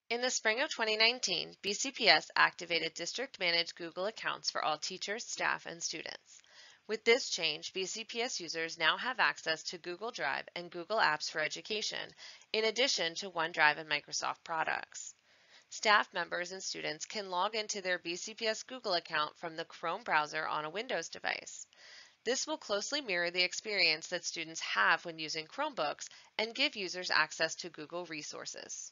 In the spring of 2019, BCPS activated district-managed Google accounts for all teachers, staff, and students. With this change, BCPS users now have access to Google Drive and Google Apps for Education, in addition to OneDrive and Microsoft products. Staff members and students can log into their BCPS Google account from the Chrome browser on a Windows device. This will closely mirror the experience that students have when using Chromebooks and give users access to Google resources.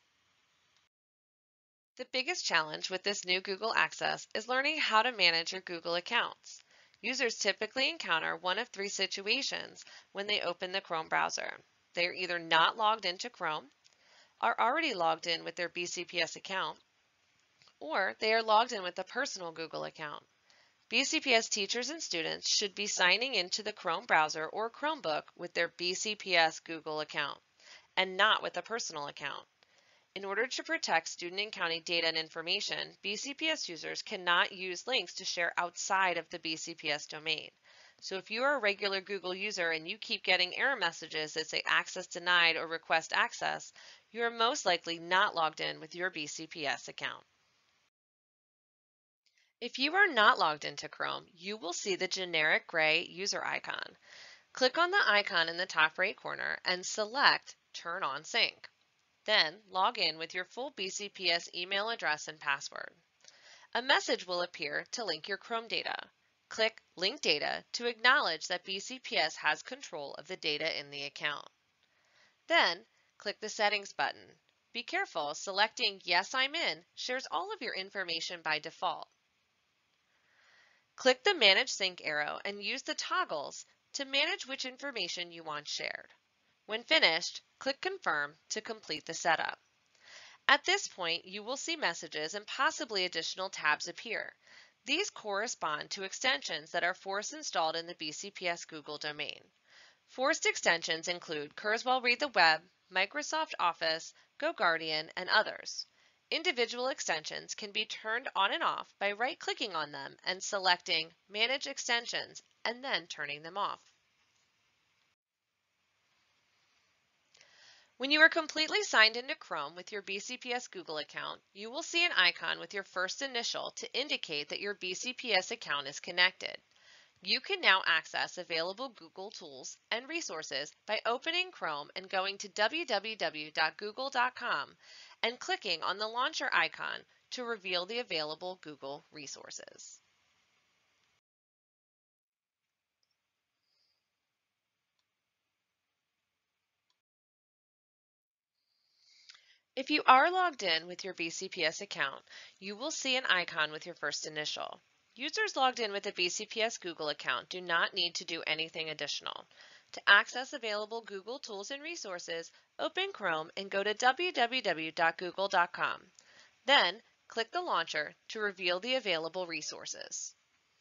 The biggest challenge with this new Google Access is learning how to manage your Google accounts. Users typically encounter one of three situations when they open the Chrome browser. They are either not logged into Chrome, are already logged in with their BCPS account, or they are logged in with a personal Google account. BCPS teachers and students should be signing into the Chrome browser or Chromebook with their BCPS Google account, and not with a personal account. In order to protect student and county data and information, BCPS users cannot use links to share outside of the BCPS domain. So if you are a regular Google user and you keep getting error messages that say access denied or request access, you are most likely not logged in with your BCPS account. If you are not logged into Chrome, you will see the generic gray user icon. Click on the icon in the top right corner and select Turn on Sync. Then log in with your full BCPS email address and password. A message will appear to link your Chrome data. Click Link Data to acknowledge that BCPS has control of the data in the account. Then click the Settings button. Be careful, selecting Yes, I'm in shares all of your information by default. Click the Manage Sync arrow and use the toggles to manage which information you want shared. When finished, click Confirm to complete the setup. At this point, you will see messages and possibly additional tabs appear. These correspond to extensions that are force installed in the BCPS Google domain. Forced extensions include Kurzweil Read the Web, Microsoft Office, GoGuardian, and others. Individual extensions can be turned on and off by right-clicking on them and selecting Manage Extensions and then turning them off. When you are completely signed into Chrome with your BCPS Google account, you will see an icon with your first initial to indicate that your BCPS account is connected. You can now access available Google tools and resources by opening Chrome and going to www.google.com and clicking on the launcher icon to reveal the available Google resources. If you are logged in with your BCPS account, you will see an icon with your first initial. Users logged in with a BCPS Google account do not need to do anything additional. To access available Google tools and resources, open Chrome and go to www.google.com. Then, click the launcher to reveal the available resources.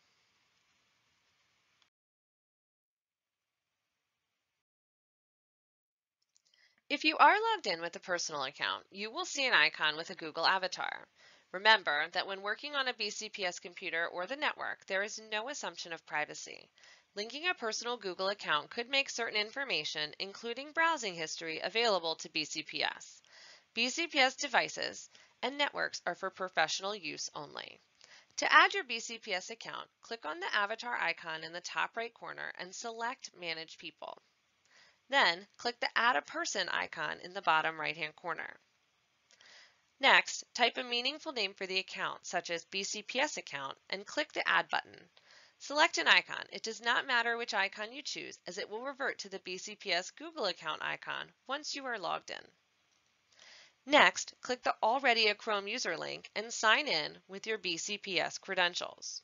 If you are logged in with a personal account, you will see an icon with a Google avatar. Remember that when working on a BCPS computer or the network, there is no assumption of privacy. Linking a personal Google account could make certain information, including browsing history, available to BCPS. BCPS devices and networks are for professional use only. To add your BCPS account, click on the avatar icon in the top right corner and select Manage People. Then, click the Add a Person icon in the bottom right-hand corner. Next, type a meaningful name for the account, such as BCPS account, and click the Add button. Select an icon. It does not matter which icon you choose, as it will revert to the BCPS Google account icon once you are logged in. Next, click the Already a Chrome user link and sign in with your BCPS credentials.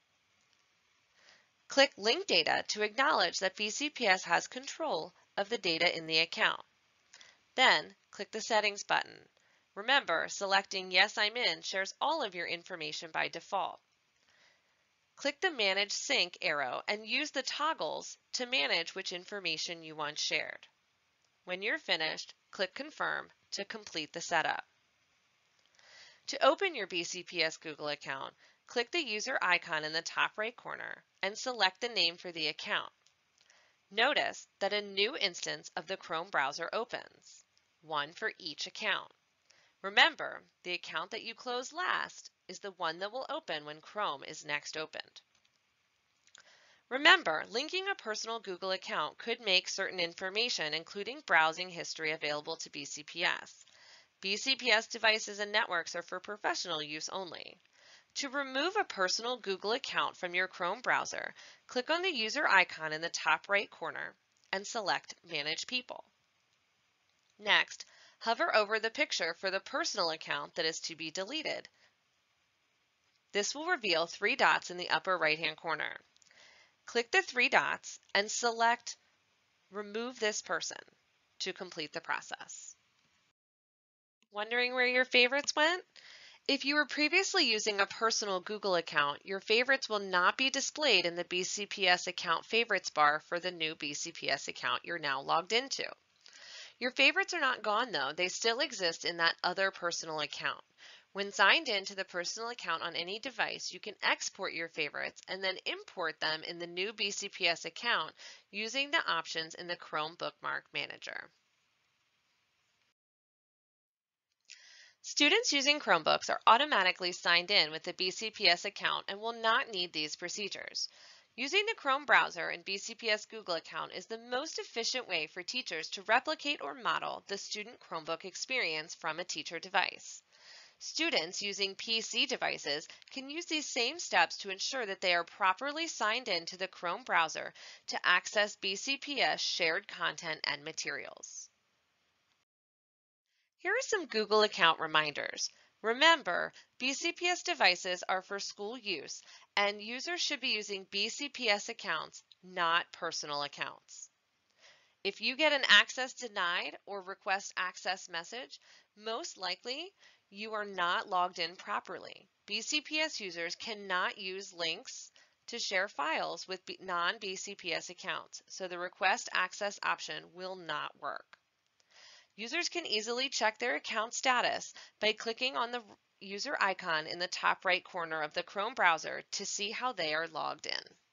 Click Link Data to acknowledge that BCPS has control of the data in the account. Then, click the Settings button. Remember, selecting Yes, I'm in shares all of your information by default. Click the Manage Sync arrow and use the toggles to manage which information you want shared. When you're finished, click Confirm to complete the setup. To open your BCPS Google account, click the user icon in the top right corner and select the name for the account. Notice that a new instance of the Chrome browser opens, one for each account. Remember, the account that you close last is the one that will open when Chrome is next opened. Remember, linking a personal Google account could make certain information, including browsing history, available to BCPS. BCPS devices and networks are for professional use only. To remove a personal Google account from your Chrome browser, click on the user icon in the top right corner and select Manage People. Next, hover over the picture for the personal account that is to be deleted. This will reveal three dots in the upper right-hand corner. Click the three dots and select Remove this person to complete the process. Wondering where your favorites went? If you were previously using a personal Google account, your favorites will not be displayed in the BCPS account favorites bar for the new BCPS account you're now logged into. Your favorites are not gone though, they still exist in that other personal account. When signed in to the personal account on any device, you can export your favorites and then import them in the new BCPS account using the options in the Chrome Bookmark Manager. Students using Chromebooks are automatically signed in with the BCPS account and will not need these procedures. Using the Chrome browser and BCPS Google account is the most efficient way for teachers to replicate or model the student Chromebook experience from a teacher device. Students using PC devices can use these same steps to ensure that they are properly signed in to the Chrome browser to access BCPS shared content and materials. Here are some Google account reminders. Remember, BCPS devices are for school use, and users should be using BCPS accounts, not personal accounts. If you get an access denied or request access message, most likely you are not logged in properly. BCPS users cannot use links to share files with non-BCPS accounts, so the request access option will not work. Users can easily check their account status by clicking on the user icon in the top right corner of the Chrome browser to see how they are logged in.